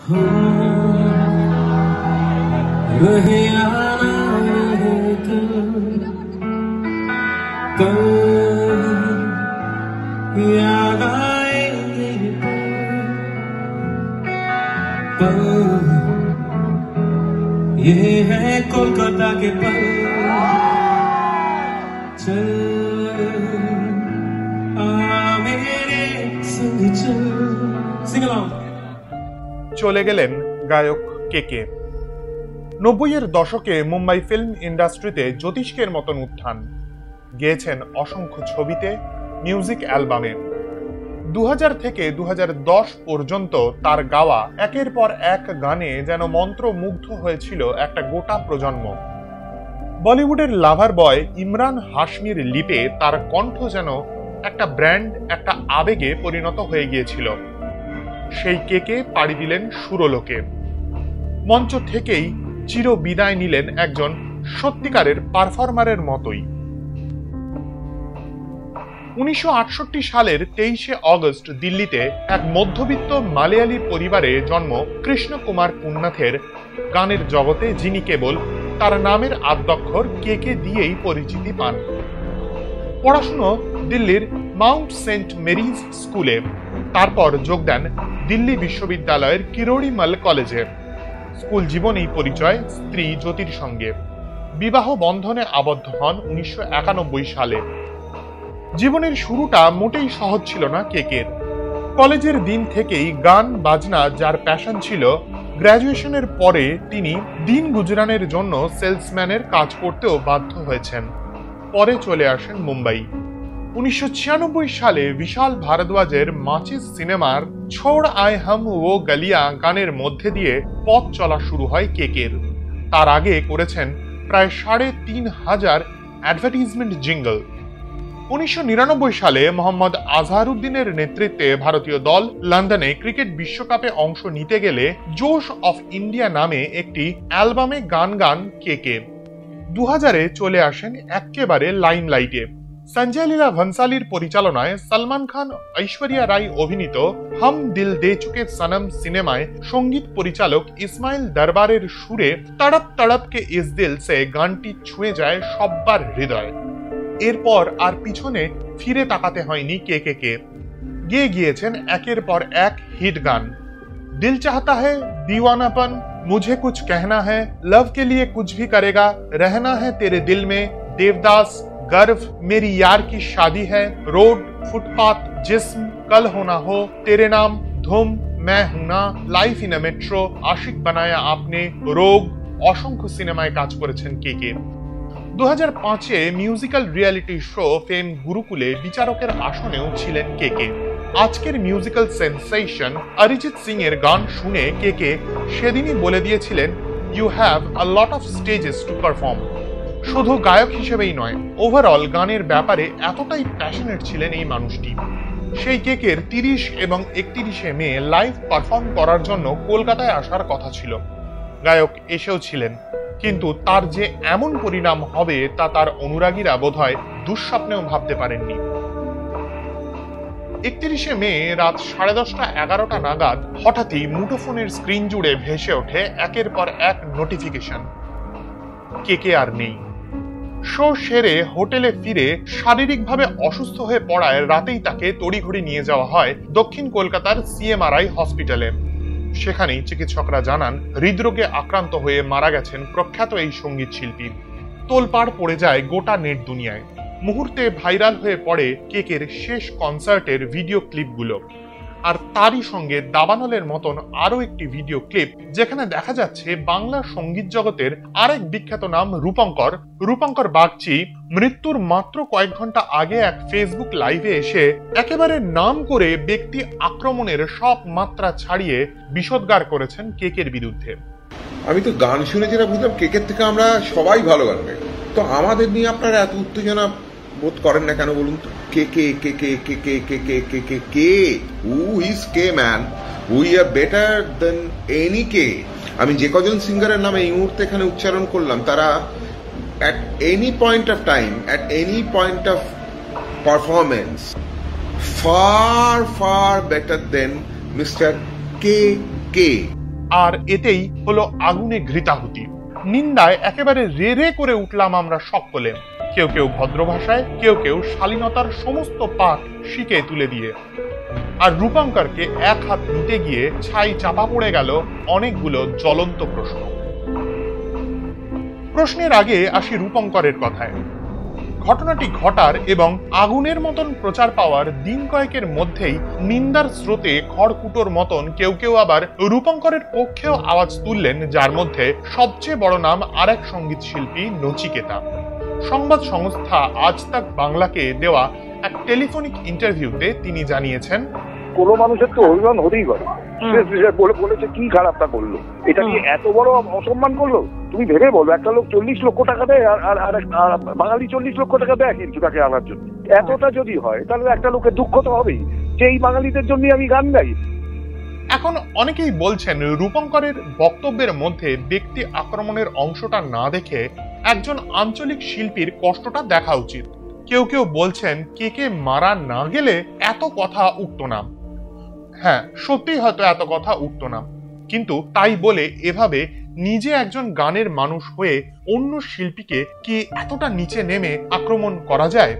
रहे आना रहे कल याद आएंगे पल ये है कोलकाता के पल चल आ मेरे संग चल सिंग अलोंग। চলে গেলেন গায়ক কেকে। 90-এর দশকে মুম্বাই ফিল্ম ইন্ডাস্ট্রিতে জ্যোতিষ্কের মতন উত্থান, গেয়েছেন অসংখ্য ছবিতে, মিউজিক অ্যালবামে। 2000 থেকে 2010 পর্যন্ত তার গাওয়া একের পর এক গানে যেন মন্ত্রমুগ্ধ হয়েছিল একটা গোটা প্রজন্ম। বলিউডের লাভার বয় ইমরান হাশমির লিপে তার কণ্ঠ যেন একটা ব্র্যান্ড, একটা আবেগে পরিণত হয়ে গিয়েছিল। সেই কেকে পাড়ি দিলেন সুরলোকে। মঞ্চ থেকেই চির বিদায় নিলেন একজন সত্যিকারের পারফর্মারের মতোই। 1968 সালের 23শে অগস্ট দিল্লিতে এক মধ্যবিত্ত মালয়ালি পরিবারে জন্ম কৃষ্ণ কুমার পুন্নাথের, গানের জগতে যিনি কেবল তার নামের আদ্যক্ষর কেকে দিয়েই পরিচিতি পান। পড়াশুনো দিল্লির মাউন্ট সেন্ট মেরিজ স্কুলে, তারপর যোগ দেন দিল্লি বিশ্ববিদ্যালয়ের কিরোড়িমল কলেজে। স্কুল জীবনেই পরিচয় স্ত্রী জ্যোতির সঙ্গে। বিবাহ বন্ধনে আবদ্ধ হন 1991 সালে। জীবনের শুরুটা মোটেই সহজ ছিল না কেকের। কলেজের দিন থেকেই গান বাজনা যার প্যাশন ছিল, গ্র্যাজুয়েশনের পরে তিনি দিন গুজরানের জন্য সেলসম্যানের কাজ করতেও বাধ্য হয়েছেন। পরে চলে আসেন মুম্বাই। 1996 সালে বিশাল ভারদ্বাজের মাচিস সিনেমার ছোড় আয় হাম ও গলিয়া গানের মধ্যে দিয়ে পথ চলা শুরু হয় কেকের। তার আগে করেছেন প্রায় 3500 অ্যাডভার্টাইজমেন্ট জিঙ্গল। 1999 সালে মোহাম্মদ আজহারউদ্দিনের নেতৃত্বে ভারতীয় দল লন্ডনে ক্রিকেট বিশ্বকাপে অংশ নিতে গেলে জোশ অফ ইন্ডিয়া নামে একটি অ্যালবামে গান গান কেকে। 2000-এ চলে আসেন একেবারে লাইমলাইটে। সঞ্জয় লীলা ভনসালীর পরিচালনায় সলমান খান, ঐশ্বরিয়া রায় অভিনীত হাম দিল দে চুকে সনম সিনেমায় সঙ্গীত পরিচালক ইসমাইল দরবারের সুরে তড়প তড়প কে ইস দিল সে গানটি ছুঁয়ে যায় সব্বার হৃদয়। এরপর আর পিছনে ফিরে তাকাতে হয়নি কেকে। গেয়ে গিয়েছেন একের পর এক হিট গান। দিল চাহতা है, दीवानापन, मुझे कुछ कहना है, लव के लिए कुछ भी करेगा, रहना है तेरे दिल में, देवदास, गर्व, मेरी यार की शादी है, रोड, फुटपाथ, जिस्म, कल होना हो, तेरे नाम, धूम, मैं हूं ना, लाइफ इन अ मेट्रो, आशिक बनाया आपने, रोग, অসংখ্য সিনেমায় কাজ করেছেন কেকে। 2005-এ মিউজিক্যাল রিয়েলিটি শো ফেম গুরুকুলে বিচারকের আসনেও ছিলেন কেকে। আজকের মিউজিক্যাল সেন্সেশন অরিজিৎ সিং এর গান শুনে কেকে সেদিনই বলে দিয়েছিলেন, you have a lot of stages to perform. শুধু গায়ক হিসেবেই নয়, ওভারঅল গানের ব্যাপারে এতটাই প্যাশনেট ছিলেন এই মানুষটি। সেই কেকের 30 এবং 31শে মে লাইভ পারফর্ম করার জন্য কলকাতায় আসার কথা ছিল। গায়ক এসেও ছিলেন, কিন্তু তার যে এমন পরিণাম হবে তা তার অনুরাগীরা বোধহয় দুঃস্বপ্নেও ভাবতে পারেননি। 31শে মে রাত 10:30-11টা নাগাদ হঠাৎই মুঠোফোনের স্ক্রিন জুড়ে ভেসে ওঠে একের পর এক নোটিফিকেশন। কেকে আর নেই। শো সেরে হোটেলে ফিরে শারীরিকভাবে অসুস্থ হয়ে পড়ায় রাতেই তাকে তড়িঘড়ি নিয়ে যাওয়া হয় দক্ষিণ কলকাতার CMRI হসপিটালে। সেখানেই চিকিৎসকরা জানান হৃদরোগে আক্রান্ত হয়ে মারা গেছেন প্রখ্যাত এই সঙ্গীত শিল্পী। তোলপাড় পড়ে যায় গোটা নেট দুনিয়ায়। মুহূর্তে ভাইরাল হয়ে পড়ে কেকের শেষ কনসার্টের ভিডিও ক্লিপগুলো। আর তারই সঙ্গে দাবানলের মতন আরো একটি ভিডিও ক্লিপ, যেখানে দেখা যাচ্ছে বাংলা সঙ্গীত জগতের আরেক বিখ্যাত নাম রূপঙ্কর বাগচি মৃত্যুর মাত্র কয়েক ঘন্টা আগে এক ফেসবুক লাইভে এসে একেবারে নাম করে ব্যক্তি আক্রমণের সব মাত্রা ছাড়িয়ে বিষোদ্গার করেছেন কেকের বিরুদ্ধে। আমি তো গান শুনে যেটা বুঝলাম, কেকের থেকে আমরা সবাই ভালো গান গাই, তো আমাদের নিয়ে আপনারা এত উত্তেজনা বোধ করেন না কেন বলুন তো? K K K K K K K K K K K who is K man, we are better than any K. আমি যে কজন সিঙ্গারের নামে এই মুহূর্তে এখানে উচ্চারণ করলাম, তারা at any point of time, at any point of performance, far better than Mr. K. আর এতেই হলো আগুনে ঘৃতাহুতি। নিন্দায় একেবারে রে রে করে উঠলাম আমরা সকলে, কেউ কেউ ভদ্র ভাষায়, কেউ কেউ শালীনতার সমস্ত পাঠ শিখে তুলে দিয়ে। আর রূপঙ্করকে এক হাত নিতে গিয়ে ছাই চাপা পড়ে গেল অনেকগুলো জ্বলন্ত প্রশ্ন। প্রশ্নের আগে আসি রূপঙ্করের কথায়। ঘটনাটি ঘটার এবং আগুনের মতন প্রচার পাওয়ার দিন কয়েকের মধ্যেই নিন্দার স্রোতে খড়কুটোর মতন কেউ কেউ আবার রূপঙ্করের পক্ষেও আওয়াজ তুললেন, যার মধ্যে সবচেয়ে বড় নাম আরেক সঙ্গীত শিল্পী নচিকেতা। সংবাদ সংস্থা আজ তাক বাংলাকে দেওয়া এক টেলিফোনিক ইন্টারভিউতে তিনি জানিয়েছেন, কোনো মানুষের তো অভিমান হতেই পারে, বলেছে কি খারাপটা করলো, এটা নিয়ে এত বড় অসম্মান করলো। তুমি ভেবে বলো, একটা লোক 40 লক্ষ টাকা দেয় আর বাঙালি 40 লক্ষ টাকা দেয় কিন্তু তাকে আনার জন্য। এতটা যদি হয় তাহলে একটা লোকের দুঃখ তো হবেই যে এই বাঙালিদের জন্য আমি গান গাই। এখন অনেকেই বলছেন রূপঙ্করের বক্তব্যের মধ্যে ব্যক্তি আক্রমণের অংশটা না দেখে একজন আঞ্চলিক শিল্পীর কষ্টটা দেখা উচিত। কেউ কেউ বলছেন কে মারা না গেলে এত কথা উঠতো না। হ্যাঁ, সত্যি হয়তো এত কথা উঠতো না, কিন্তু তাই বলে এভাবে নিজে একজন গানের মানুষ হয়ে অন্য শিল্পীকে কি এতটা নিচে নেমে আক্রমণ করা যায়?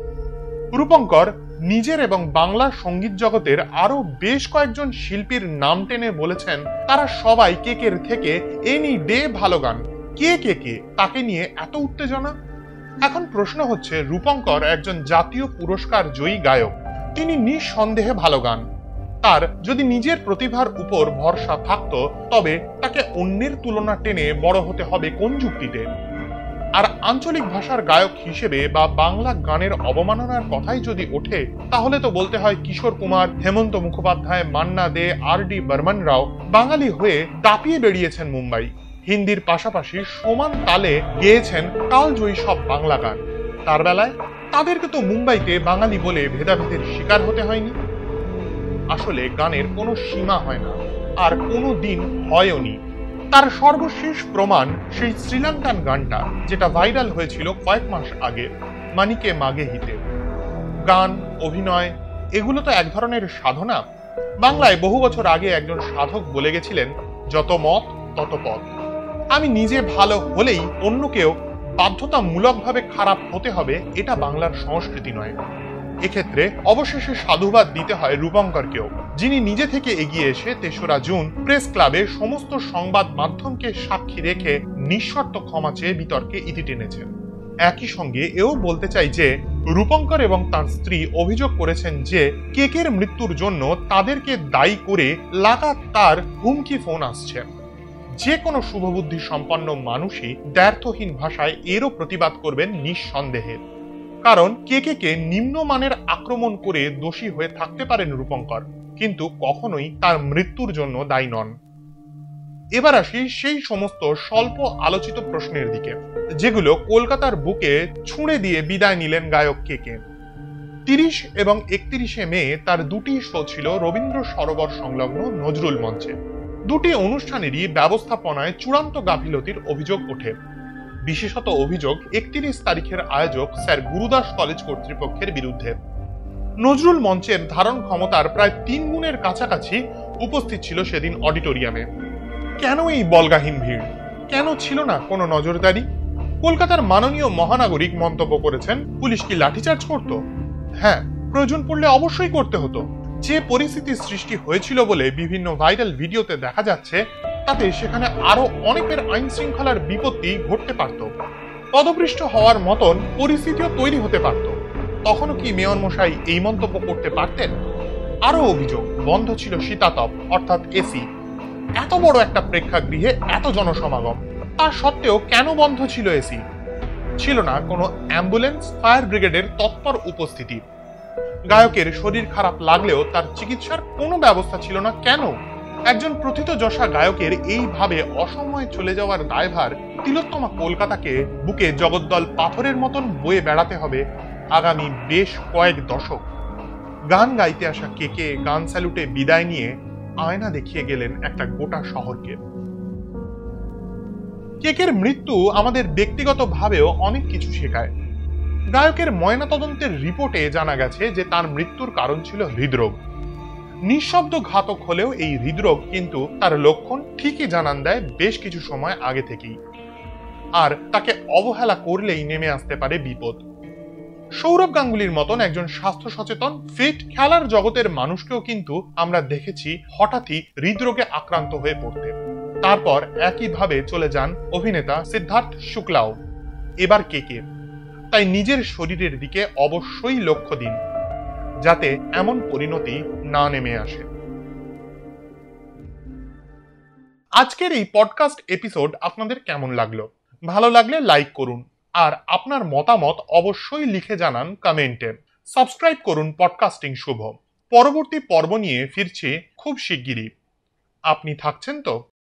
রূপঙ্কর নিজের এবং বাংলা সঙ্গীত জগতের আরো বেশ কয়েকজন শিল্পীর নাম টেনে বলেছেন তারা সবাই কেকের থেকে এনি ডে ভালো গান। কে তাকে নিয়ে এত উত্তেজনা? এখন প্রশ্ন হচ্ছে, রূপঙ্কর একজন জাতীয় পুরস্কার জয়ী গায়ক, তিনি নিঃসন্দেহে ভালো গান। তার যদি নিজের প্রতিভার উপর ভরসা থাকতো তবে তাকে অন্যের তুলনা টেনে বড় হতে হবে কোন যুক্তিতে? আর আঞ্চলিক ভাষার গায়ক হিসেবে বা বাংলা গানের অবমাননার কথাই যদি ওঠে তাহলে তো বলতে হয় কিশোর কুমার, হেমন্ত মুখোপাধ্যায়, মান্না দে, R.D. বর্মন রাও বাঙালি হয়ে দাপিয়ে বেরিয়েছেন মুম্বাই। হিন্দির পাশাপাশি সমান তালে গেয়েছেন কালজয়ী সব বাংলা গান। তার বেলায় তাদেরকে তো মুম্বাইতে বাঙালি বলে ভেদাভেদের শিকার হতে হয়নি। আসলে গানের কোনো সীমা হয় না, আর কোনো দিন হয়ওনি। তার সর্বশেষ প্রমাণ সেই শ্রীলঙ্কান গানটা, যেটা ভাইরাল হয়েছিল কয়েক মাস আগে, মানিকে মাগে হিতে। গান, অভিনয় এগুলো তো এক ধরনের সাধনা। বাংলায় বহু বছর আগে একজন সাধক বলে গেছিলেন, যত মত তত পথ। আমি নিজে ভালো হলেই অন্যকেও বাধ্যতামূলকভাবে খারাপ হতে হবে, এটা বাংলার সংস্কৃতি নয়। এক্ষেত্রে অবশেষে সাধুবাদ দিতে হয় রূপঙ্করকেও, যিনি নিজে থেকে এগিয়ে এসে ৩রা জুন প্রেস ক্লাবে সমস্ত সংবাদ মাধ্যমকে সাক্ষী রেখে নিঃশর্ত ক্ষমা চেয়ে বিতর্কে ইতি টেনেছেন। একই সঙ্গে এও বলতে চাই যে রূপঙ্কর এবং তার স্ত্রী অভিযোগ করেছেন যে কেকের মৃত্যুর জন্য তাদেরকে দায়ী করে লাগাতার হুমকি ফোন আসছে। যে কোনো শুভবুদ্ধি সম্পন্ন মানুষই দ্ব্যর্থহীন ভাষায় এরও প্রতিবাদ করবেন নিঃসন্দেহে। কারণ কে নিম্নমানের আক্রমণ করে দোষী হয়ে থাকতে পারেন রূপঙ্কর, কিন্তু কখনোই তার মৃত্যুর জন্য দায়ী নন। এবার আসি সেই সমস্ত স্বল্প আলোচিত প্রশ্নের দিকে যেগুলো কলকাতার বুকে ছুঁড়ে দিয়ে বিদায় নিলেন গায়ক কে। 30 এবং 31শে মে তার দুটি শো ছিল রবীন্দ্র সরোবর সংলগ্ন নজরুল মঞ্চে। দুটি অনুষ্ঠানেরই ব্যবস্থাপনায় চূড়ান্ত গাফিলতির অভিযোগ ওঠে। বিশেষত অভিযোগ 31 তারিখের আয়োজক স্যার গুরুদাস কলেজ কর্তৃপক্ষের বিরুদ্ধে। নজরুল মঞ্চের ধারণ ক্ষমতার প্রায় 3 গুণের কাছাকাছি উপস্থিত ছিল সেদিন অডিটোরিয়ামে। কেন এই বলগাহীন ভিড়? কেন ছিল না কোনো নজরদারি? কলকাতার মাননীয় মহানাগরিক মন্তব্য করেছেন, পুলিশ কি লাঠিচার্জ করত? হ্যাঁ, প্রয়োজন পড়লে অবশ্যই করতে হতো। যে পরিস্থিতির সৃষ্টি হয়েছিল বলে বিভিন্ন ভাইরাল ভিডিওতে দেখা যাচ্ছে, তাতে সেখানে আরো অনেকের আইন শৃঙ্খলার বিপত্তি ঘটতে পারত। পদপৃষ্ঠ হওয়ার মতন পরিস্থিতিও তৈরি হতে পারত। তখনও কি মেয়র মশাই এই মন্তব্য করতে পারতেন? আরো অভিযোগ, বন্ধ ছিল শীতাতপ অর্থাৎ এসি। এত বড় একটা প্রেক্ষাগৃহে এত জনসমাগম, তা সত্ত্বেও কেন বন্ধ ছিল এসি? ছিল না কোনো অ্যাম্বুলেন্স, ফায়ার ব্রিগেডের তৎপর উপস্থিতি। গায়কের শরীর খারাপ লাগলেও তার চিকিৎসার কোনো ব্যবস্থা ছিল না কেন? একজন প্রথিতযশা গায়কের এইভাবে অসময়ে চলে যাওয়ার দায়ভার তিলোত্তমা কলকাতাকে বুকে জগদ্দল পাথরের মতন বয়ে বেড়াতে হবে আগামী বেশ কয়েক দশক। গান গাইতে আসা কে গান স্যালুটে বিদায় নিয়ে আয়না দেখিয়ে গেলেন একটা গোটা শহরকে। কেকের মৃত্যু আমাদের ব্যক্তিগতভাবেও অনেক কিছু শেখায়। গায়কের ময়নাতদন্তের রিপোর্টে জানা গেছে যে তার মৃত্যুর কারণ ছিল হৃদরোগ। নিঃশব্দ ঘাতক হলেও এই হৃদরোগ কিন্তু তার লক্ষণ ঠিকই জানান দেয় বেশ কিছু সময় আগে থেকেই, আর তাকে অবহেলা করলেই নেমে আসতে পারে বিপদ। সৌরভ গাঙ্গুলির মতন একজন স্বাস্থ্য সচেতন ফিট খেলার জগতের মানুষকেও কিন্তু আমরা দেখেছি হঠাৎই হৃদরোগে আক্রান্ত হয়ে পড়তে। তারপর একইভাবে চলে যান অভিনেতা সিদ্ধার্থ শুক্লাও। এবার কে? তাই নিজের শরীরের দিকে অবশ্যই লক্ষ্য দিন, যাতে এমন পরিণতি না নেমে আসে। আজকের এই পডকাস্ট এপিসোড আপনাদের কেমন লাগলো? ভালো লাগলে লাইক করুন, আর আপনার মতামত অবশ্যই লিখে জানান কমেন্টে। সাবস্ক্রাইব করুন পডকাস্টিং শুভ। পরবর্তী পর্ব নিয়ে ফিরছি খুব শিগগিরই। আপনি থাকছেন তো?